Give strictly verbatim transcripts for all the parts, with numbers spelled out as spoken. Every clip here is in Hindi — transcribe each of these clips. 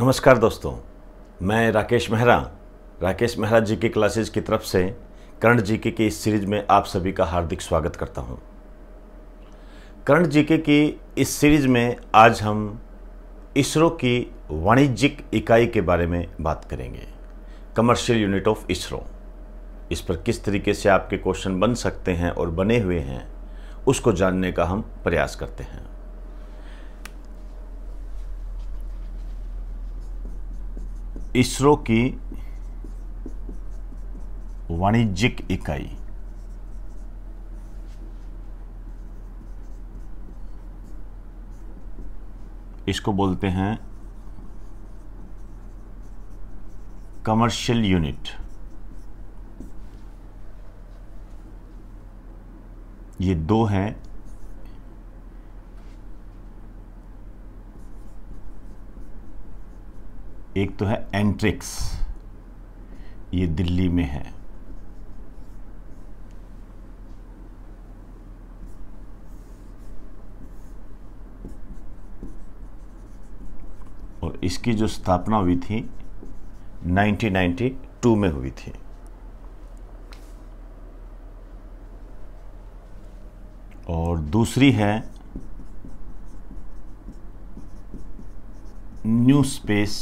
नमस्कार दोस्तों, मैं राकेश मेहरा राकेश मेहरा जी की क्लासेज की तरफ से करंट जीके की इस सीरीज में आप सभी का हार्दिक स्वागत करता हूं। करंट जीके की इस सीरीज में आज हम इसरो की वाणिज्यिक इकाई के बारे में बात करेंगे। कमर्शियल यूनिट ऑफ इसरो, इस पर किस तरीके से आपके क्वेश्चन बन सकते हैं और बने हुए हैं उसको जानने का हम प्रयास करते हैं। इसरो की वाणिज्यिक इकाई, इसको बोलते हैं कमर्शियल यूनिट। ये दो हैं, एक तो है एंट्रिक्स, ये दिल्ली में है, और इसकी जो स्थापना हुई थी नाइनटीन नाइंटी टू में हुई थी। और दूसरी है न्यू स्पेस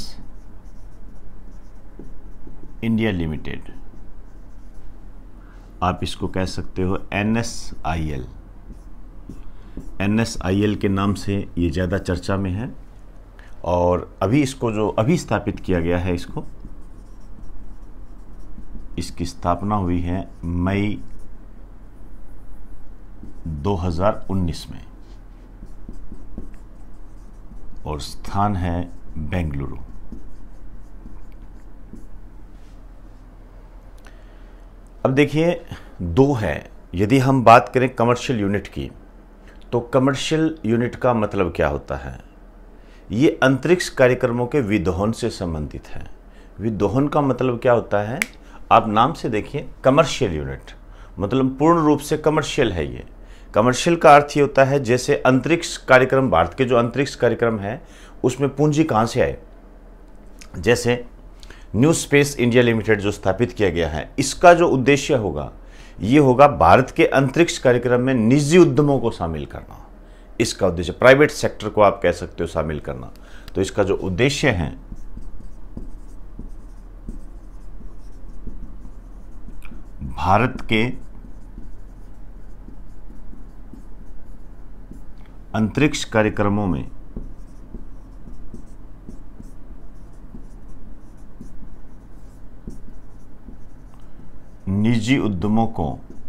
इंडिया लिमिटेड, आप इसको कह सकते हो N S I L. N S I L के नाम से ये ज़्यादा चर्चा में है, और अभी इसको जो अभी स्थापित किया गया है, इसको इसकी स्थापना हुई है मई दो हज़ार उन्नीस में, और स्थान है बेंगलुरु। अब देखिए, दो है। यदि हम बात करें कमर्शियल यूनिट की, तो कमर्शियल यूनिट का मतलब क्या होता है? ये अंतरिक्ष कार्यक्रमों के विदोहन से संबंधित है। विदोहन का मतलब क्या होता है? आप नाम से देखिए, कमर्शियल यूनिट मतलब पूर्ण रूप से कमर्शियल है। ये कमर्शियल का अर्थ ये होता है जैसे अंतरिक्ष कार्यक्रम, भारत के जो अंतरिक्ष कार्यक्रम है उसमें पूंजी कहाँ से आए। जैसे न्यू स्पेस इंडिया लिमिटेड जो स्थापित किया गया है, इसका जो उद्देश्य होगा ये होगा भारत के अंतरिक्ष कार्यक्रम में निजी उद्यमों को शामिल करना। इसका उद्देश्य, प्राइवेट सेक्टर को आप कह सकते हो शामिल करना। तो इसका जो उद्देश्य है भारत के अंतरिक्ष कार्यक्रमों में निजी उद्यमों को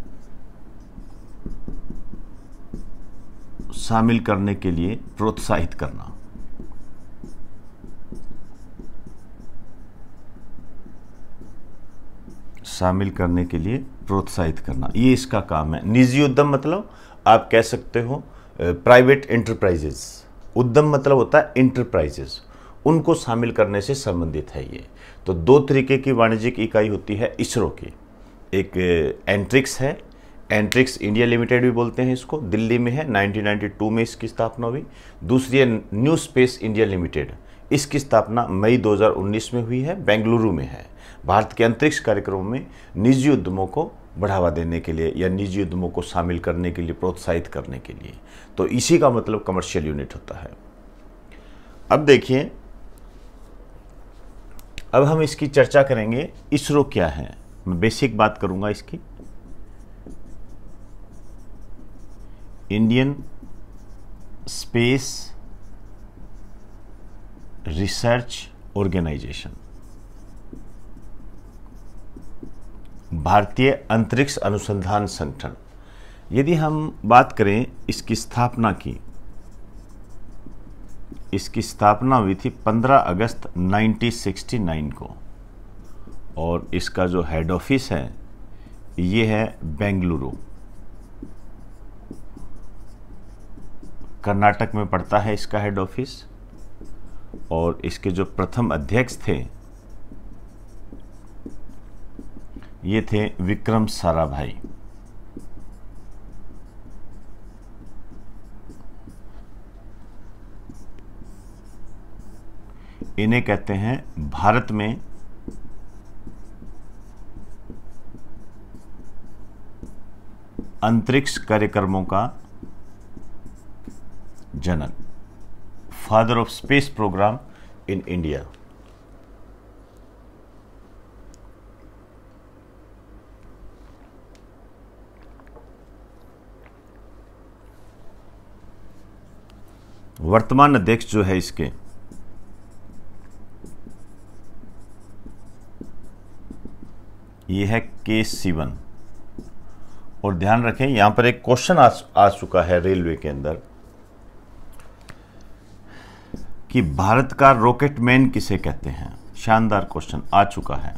शामिल करने के लिए प्रोत्साहित करना। शामिल करने के लिए प्रोत्साहित करना, ये इसका काम है। निजी उद्यम मतलब आप कह सकते हो प्राइवेट एंटरप्राइजेस। उद्यम मतलब होता है एंटरप्राइजेस, उनको शामिल करने से संबंधित है ये। तो दो तरीके की वाणिज्यिक इकाई होती है इसरो की। एक एंट्रिक्स है, एंट्रिक्स इंडिया लिमिटेड भी बोलते हैं इसको, दिल्ली में है, नाइनटीन नाइंटी टू में इसकी स्थापना हुई। दूसरी है न्यू स्पेस इंडिया लिमिटेड, इसकी स्थापना मई दो हज़ार उन्नीस में हुई है, बेंगलुरु में है। भारत के अंतरिक्ष कार्यक्रमों में निजी उद्यमों को बढ़ावा देने के लिए या निजी उद्यमों को शामिल करने के लिए, प्रोत्साहित करने के लिए। तो इसी का मतलब कमर्शियल यूनिट होता है। अब देखिए, अब हम इसकी चर्चा करेंगे, इसरो क्या है। मैं बेसिक बात करूंगा इसकी। इंडियन स्पेस रिसर्च ऑर्गेनाइजेशन, भारतीय अंतरिक्ष अनुसंधान संगठन। यदि हम बात करें इसकी स्थापना की, इसकी स्थापना हुई थी पंद्रह अगस्त उन्नीस सौ उनहत्तर को, और इसका जो हेड ऑफिस है ये है बेंगलुरु, कर्नाटक में पड़ता है इसका हेड ऑफिस। और इसके जो प्रथम अध्यक्ष थे ये थे विक्रम साराभाई। इन्हें कहते हैं भारत में अंतरिक्ष कार्यक्रमों का जनक, father of space programme in India. वर्तमान अध्यक्ष जो है इसके, ये है के सिवन। और ध्यान रखें यहां पर एक क्वेश्चन आ, आ चुका है रेलवे के अंदर कि भारत का रॉकेट मैन किसे कहते हैं। शानदार क्वेश्चन आ चुका है।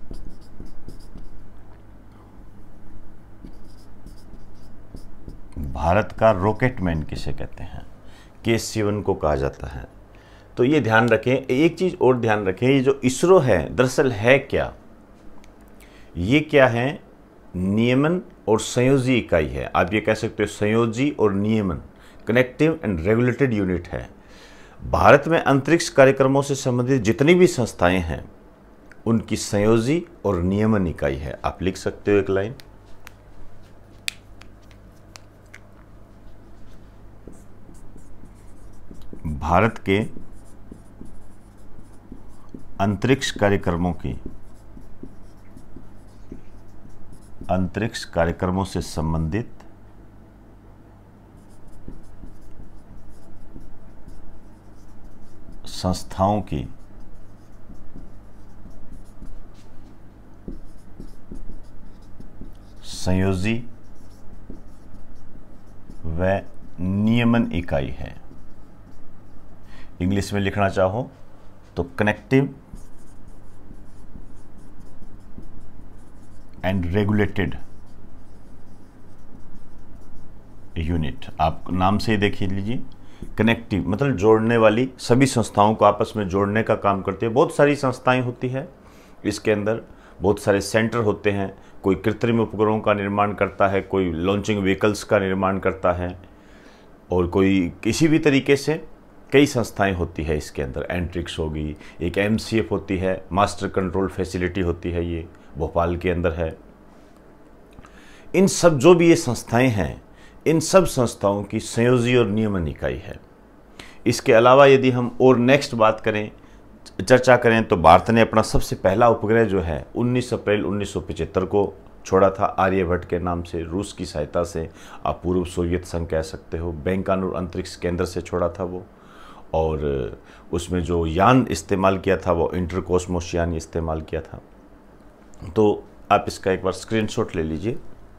भारत का रॉकेट मैन किसे कहते हैं, के सिवन को कहा जाता है। तो ये ध्यान रखें। एक चीज और ध्यान रखें, ये जो इसरो है दरअसल है क्या, ये क्या है, नियमन और संयोजी इकाई है। आप ये कह सकते हो संयोजी और नियमन, कनेक्टिव एंड रेगुलेटेड यूनिट है। भारत में अंतरिक्ष कार्यक्रमों से संबंधित जितनी भी संस्थाएं हैं उनकी संयोजी और नियमन इकाई है। आप लिख सकते हो एक लाइन, भारत के अंतरिक्ष कार्यक्रमों की अंतरिक्ष कार्यक्रमों से संबंधित संस्थाओं की संयोजी व नियमन इकाई है। इंग्लिश में लिखना चाहो तो कनेक्टिव एंड रेगुलेटेड यूनिट। आप नाम से ही देख लीजिए, कनेक्टिव मतलब जोड़ने वाली, सभी संस्थाओं को आपस में जोड़ने का काम करती है। बहुत सारी संस्थाएं होती है इसके अंदर, बहुत सारे सेंटर होते हैं। कोई कृत्रिम उपग्रहों का निर्माण करता है, कोई लॉन्चिंग व्हीकल्स का निर्माण करता है, और कोई किसी भी तरीके से कई संस्थाएं होती है इसके अंदर। एंट्रिक्स होगी, एक एम सी एफ होती है, मास्टर कंट्रोल फैसिलिटी होती है, ये भोपाल के अंदर है। इन सब जो भी ये संस्थाएं हैं, इन सब संस्थाओं की संयोजी और नियमन इकाई है। इसके अलावा यदि हम और नेक्स्ट बात करें, चर्चा करें, तो भारत ने अपना सबसे पहला उपग्रह जो है उन्नीस अप्रैल उन्नीस सौ पचहत्तर को छोड़ा था, आर्यभट्ट के नाम से, रूस की सहायता से। आप पूर्व सोवियत संघ कह सकते हो। बैंकानूर अंतरिक्ष केंद्र से छोड़ा था वो, और उसमें जो यान इस्तेमाल किया था वो इंटरकॉस्मोस यान इस्तेमाल किया था। तो आप इसका एक बार स्क्रीनशॉट ले लीजिए।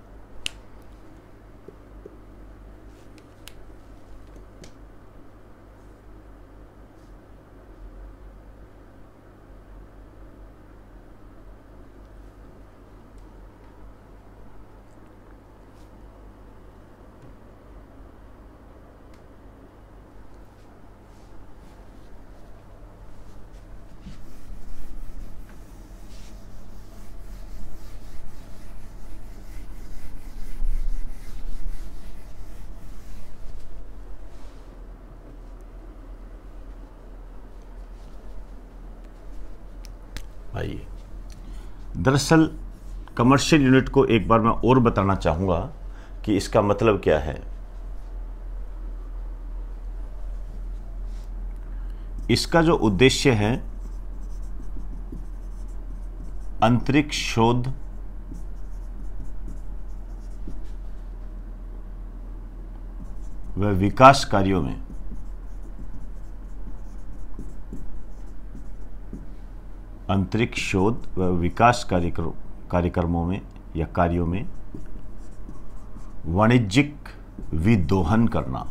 आइए, दरअसल कमर्शियल यूनिट को एक बार मैं और बताना चाहूंगा कि इसका मतलब क्या है। इसका जो उद्देश्य है, अंतरिक्ष शोध व विकास कार्यों में अंतरिक्ष शोध व विकास कार्यक्रम कार्यक्रमों में या कार्यों में वाणिज्यिक विदोहन करना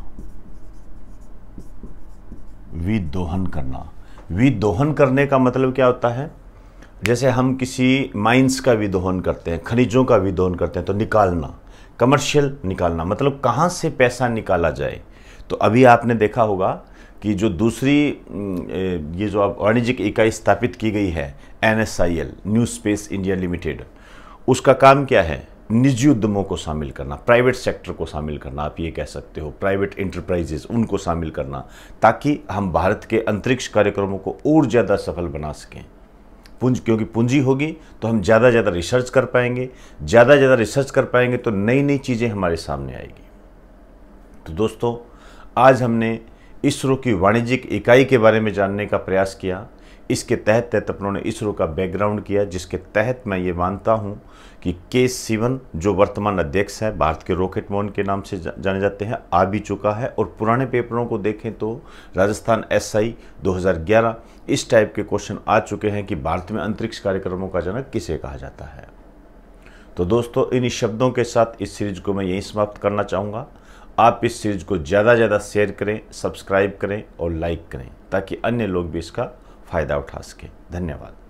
विदोहन करना विदोहन करने का मतलब क्या होता है? जैसे हम किसी माइंस का विदोहन करते हैं, खनिजों का विदोहन करते हैं, तो निकालना, कमर्शियल निकालना मतलब कहाँ से पैसा निकाला जाए। तो अभी आपने देखा होगा कि जो दूसरी ये जो अब वाणिज्यिक इकाई स्थापित की गई है, N S I L, New Space India Limited, उसका काम क्या है? निजी उद्यमों को शामिल करना, प्राइवेट सेक्टर को शामिल करना, आप ये कह सकते हो, प्राइवेट इंटरप्राइजेज उनको शामिल करना, ताकि हम भारत के अंतरिक्ष कार्यक्रमों को और ज़्यादा सफल बना सकें। पूंजी, क्योंकि पूंजी होगी तो हम ज़्यादा ज़्यादा रिसर्च कर पाएंगे, ज़्यादा ज़्यादा रिसर्च कर पाएंगे तो नई नई चीज़ें हमारे सामने आएगी। तो दोस्तों, आज हमने इसरो की वाणिज्यिक इकाई के बारे में जानने का प्रयास किया। इसके तहत तहत अपनों ने इसरो का बैकग्राउंड किया, जिसके तहत मैं ये मानता हूँ कि के सिवन जो वर्तमान अध्यक्ष है, भारत के रॉकेट मोहन के नाम से जाने जाते हैं, आ भी चुका है। और पुराने पेपरों को देखें तो राजस्थान एस आई दो हज़ार ग्यारह इस टाइप के क्वेश्चन आ चुके हैं कि भारत में अंतरिक्ष कार्यक्रमों का जनक किसे कहा जाता है। तो दोस्तों, इन शब्दों के साथ इस सीरीज को मैं यहीं समाप्त करना चाहूँगा। आप इस सीरीज को ज़्यादा ज़्यादा शेयर करें, सब्सक्राइब करें और लाइक करें, ताकि अन्य लोग भी इसका फ़ायदा उठा सकें। धन्यवाद।